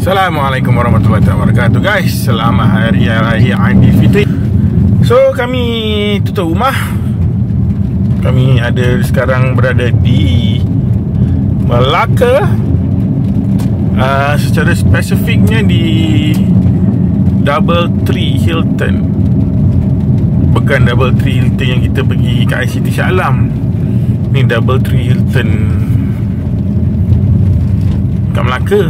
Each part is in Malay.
Assalamualaikum warahmatullahi wabarakatuh guys. Selamat Hari Raya Aidilfitri. So kami tutup rumah. Kami ada sekarang berada di Melaka, secara spesifiknya di Doubletree Hilton. Bukan Doubletree Hilton yang kita pergi ke ICT Shah Alam. Ni Doubletree Hilton kat Melaka.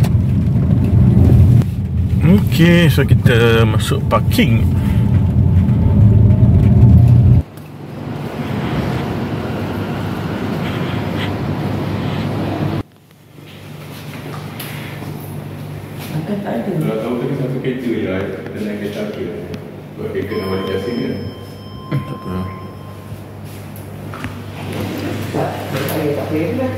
Okay, so kita masuk parking. Akan tak ada. Kalau tahu tadi satu kereta je lah, kita naik kereta apa. Buat kereta nak balik biasa ke? Tak apa. Tak payah.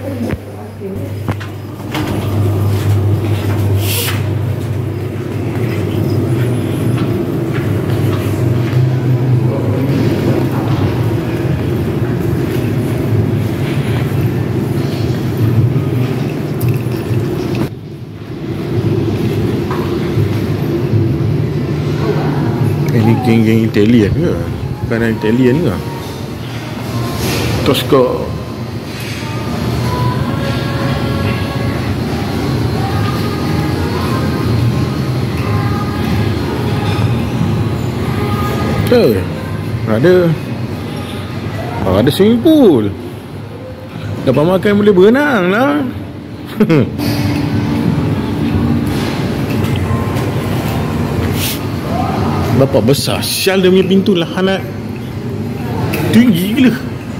Ini geng-geng Italian ke? Bukan Italian ke? Tosco. Ada swimming pool. Dapat makan boleh berenang lah. Bapak besar sial dia punya pintu lah anak. Tinggi gila.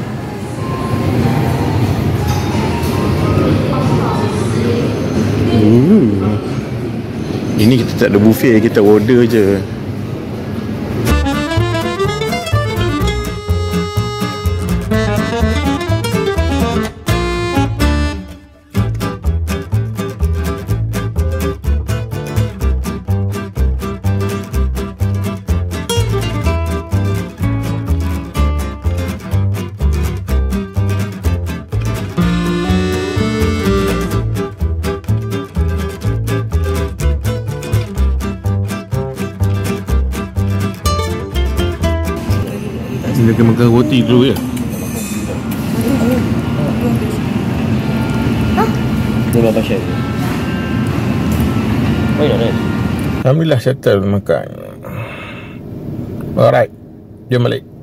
Ini kita tak ada buffet, kita order je. Dia akan makan roti dulu ya. Dia berapa share? Baik. Alhamdulillah settle makan. Alright, jom balik.